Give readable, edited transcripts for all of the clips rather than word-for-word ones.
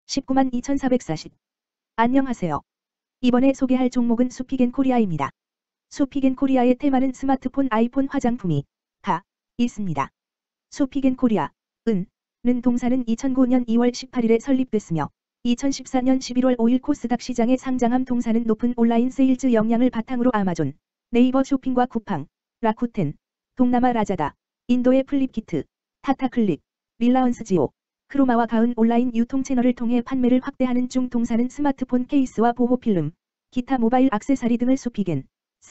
192,440. 안녕하세요. 이번에 소개할 종목은 수픽앤코리아입니다. 수픽앤코리아의 테마는 스마트폰, 아이폰, 화장품이 다 있습니다. 수픽앤코리아 는 동사는 2009년 2월 18일에 설립됐으며 2014년 11월 5일 코스닥 시장에 상장함. 동사는 높은 온라인 세일즈 역량을 바탕으로 아마존, 네이버 쇼핑과 쿠팡, 라쿠텐, 동남아 라자다, 인도의 플립키트, 타타클릭, 릴라언스지오, 크로마와 가은 온라인 유통 채널을 통해 판매를 확대하는 중. 동사는 스마트폰 케이스와 보호필름, 기타 모바일 액세서리 등을 수픽앤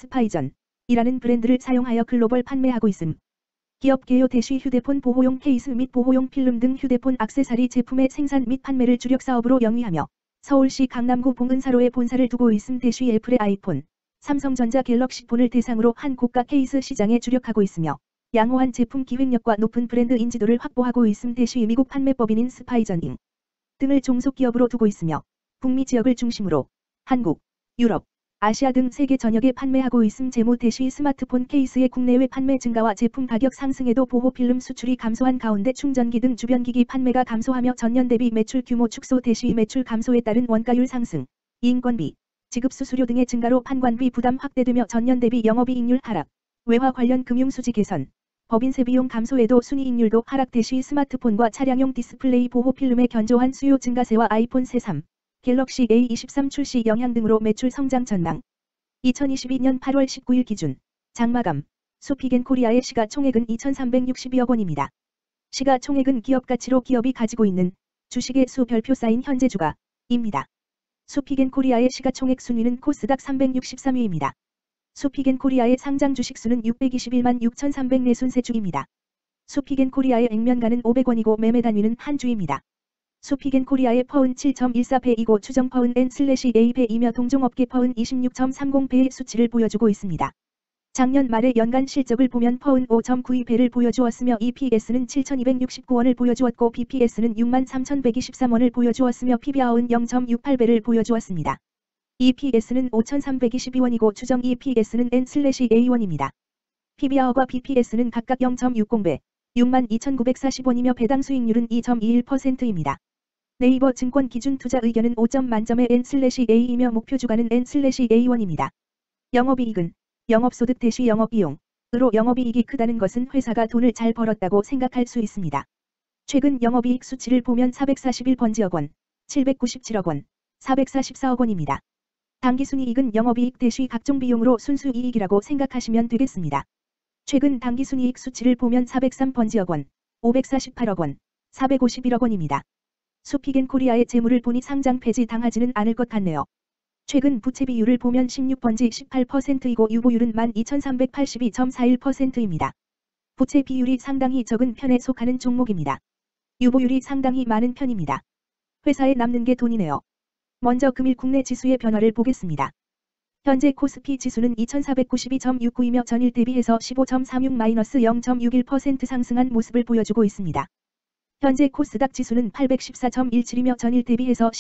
스파이전이라는 브랜드를 사용하여 글로벌 판매하고 있음. 기업 개요 대시 휴대폰 보호용 케이스 및 보호용 필름 등 휴대폰 액세서리 제품의 생산 및 판매를 주력 사업으로 영위하며 서울시 강남구 봉은사로에 본사를 두고 있음. 대시 애플의 아이폰, 삼성전자 갤럭시폰을 대상으로 한 고가 케이스 시장에 주력하고 있으며 양호한 제품 기획력과 높은 브랜드 인지도를 확보하고 있음. 대시 미국 판매법인인 스파이전잉 등을 종속 기업으로 두고 있으며 북미 지역을 중심으로 한국, 유럽, 아시아 등 세계 전역에 판매하고 있음. 재무 대시 스마트폰 케이스의 국내외 판매 증가와 제품 가격 상승에도 보호필름 수출이 감소한 가운데 충전기 등 주변기기 판매가 감소하며 전년 대비 매출 규모 축소. 대시 매출 감소에 따른 원가율 상승, 인건비, 지급 수수료 등의 증가로 판관비 부담 확대되며 전년 대비 영업이익률 하락, 외화 관련 금융수지 개선, 법인세 비용 감소에도 순이익률도 하락. 대시 스마트폰과 차량용 디스플레이 보호필름의 견조한 수요 증가세와 아이폰 새3, 갤럭시 A23 출시 영향 등으로 매출 성장 전망. 2022년 8월 19일 기준 장마감 수픽앤코리아의 시가총액은 2,362억 원입니다. 시가총액은 기업가치로 기업이 가지고 있는 주식의 수 별표 쌓인 현재 주가입니다. 수픽앤코리아의 시가총액 순위는 코스닥 363위입니다. 수픽앤코리아의 상장 주식수는 621만 6,304주입니다. 수픽앤코리아의 액면가는 500원이고 매매 단위는 한 주입니다. 수픽앤코리아의 퍼은 7.14배이고 추정 퍼은 N/A배이며 동종업계 퍼은 26.30배의 수치를 보여주고 있습니다. 작년 말의 연간 실적을 보면 퍼은 5.92배를 보여주었으며 EPS는 7,269원을 보여주었고 BPS는 63,123원을 보여주었으며 PBR은 0.68배를 보여주었습니다. EPS는 5,322원이고 추정 EPS는 N/A1입니다. PBR과 BPS는 각각 0.60배, 62,940원이며 배당 수익률은 2.21%입니다. 네이버 증권 기준 투자 의견은 5점 만점의 N/A이며 목표 주가는 N/A1입니다. 영업이익은 영업소득 대시 영업비용으로 영업이익이 크다는 것은 회사가 돈을 잘 벌었다고 생각할 수 있습니다. 최근 영업이익 수치를 보면 441번지억 원, 797억 원, 444억 원입니다. 당기순이익은 영업이익 대시 각종 비용으로 순수이익이라고 생각하시면 되겠습니다. 최근 당기순이익 수치를 보면 403번지억 원, 548억 원, 451억 원입니다. 수픽앤코리아의 재물을 보니 상장 폐지 당하지는 않을 것 같네요. 최근 부채 비율을 보면 16번지 18%이고 유보율은 12,382.41%입니다. 부채 비율이 상당히 적은 편에 속하는 종목입니다. 유보율이 상당히 많은 편입니다. 회사에 남는 게 돈이네요. 먼저 금일 국내 지수의 변화를 보겠습니다. 현재 코스피 지수는 2492.69이며 전일 대비해서 15.36-0.61% 상승한 모습을 보여주고 있습니다. 현재 코스닥 지수는 814.17이며 전일 대비해서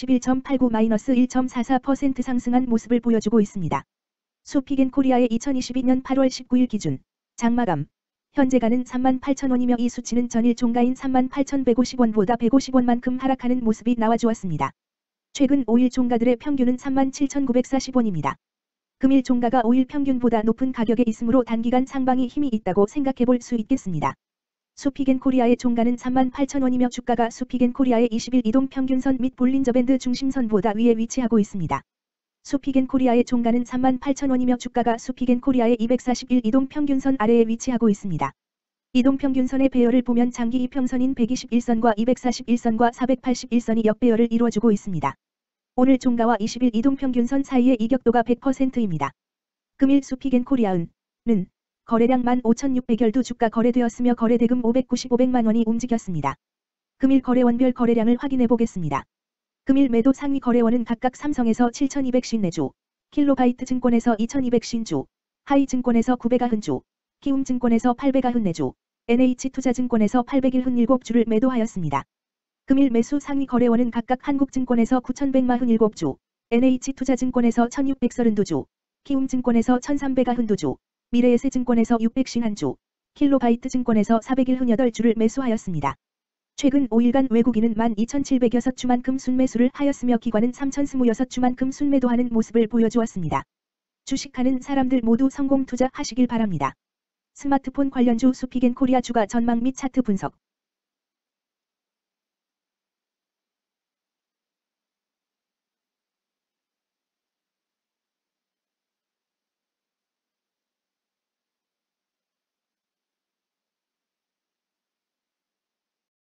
11.89-1.44% 상승한 모습을 보여주고 있습니다. 수픽앤코리아의 2022년 8월 19일 기준 장마감 현재가는 38,000원이며 이 수치는 전일 종가인 38,150원보다 150원만큼 하락하는 모습이 나와주었습니다. 최근 5일 종가들의 평균은 37,940원입니다. 금일 종가가 5일 평균보다 높은 가격에 있으므로 단기간 상방이 힘이 있다고 생각해볼 수 있겠습니다. 수픽앤코리아의 종가는 38,000원이며 주가가 수픽앤코리아의 20일 이동평균선 및 볼린저밴드 중심선보다 위에 위치하고 있습니다. 수픽앤코리아의 종가는 38,000원이며 주가가 수픽앤코리아의 241 이동평균선 아래에 위치하고 있습니다. 이동평균선의 배열을 보면 장기 이평선인 121선과 241선과 481선이 역배열을 이루어주고 있습니다. 오늘 종가와 20일 이동평균선 사이의 이격도가 100%입니다. 금일 수픽앤코리아는 거래량 15,600여두 주가 거래되었으며 거래대금 595만원이 움직였습니다. 금일 거래원별 거래량을 확인해 보겠습니다. 금일 매도 상위 거래원은 각각 삼성에서 7,254주, 킬로바이트 증권에서 2,250주, 하이증권에서 990주, 키움증권에서 894주, NH투자증권에서 8017주를 매도하였습니다. 금일 매수 상위 거래원은 각각 한국증권에서 9,147주, NH투자증권에서 1,632주, 키움증권에서 1,392주, 미래에셋증권에서 651주, 킬로바이트 증권에서 408주를 매수하였습니다. 최근 5일간 외국인은 12,706주만큼 순매수를 하였으며 기관은 3,026주만큼 순매도하는 모습을 보여주었습니다. 주식하는 사람들 모두 성공 투자하시길 바랍니다. 스마트폰 관련주 수피겐코리아 주가 전망 및 차트 분석